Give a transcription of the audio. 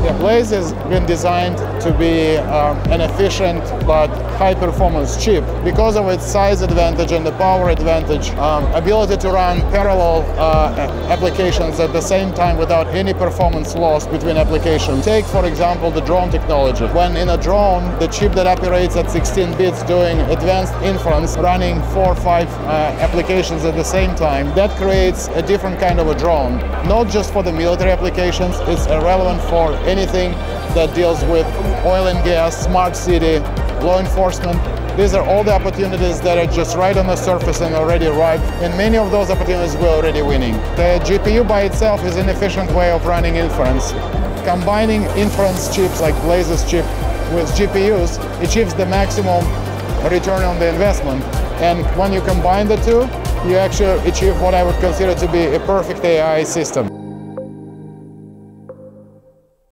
Yeah, Blaize has been designed to be an efficient but high-performance chip because of its size advantage and the power advantage, ability to run parallel applications at the same time without any performance loss between applications. Take, for example, the drone technology. When in a drone, the chip that operates at 16 bits doing advanced inference, running 4 or 5 applications at the same time, that creates a different kind of a drone. Not just for the military applications, it's relevant for anything that deals with oil and gas, smart city, law enforcement. These are all the opportunities that are just right on the surface and already ripe. In many of those opportunities, we're already winning. The GPU by itself is an efficient way of running inference. Combining inference chips like Blaize's chip with GPUs achieves the maximum return on the investment. And when you combine the two, you actually achieve what I would consider to be a perfect AI system.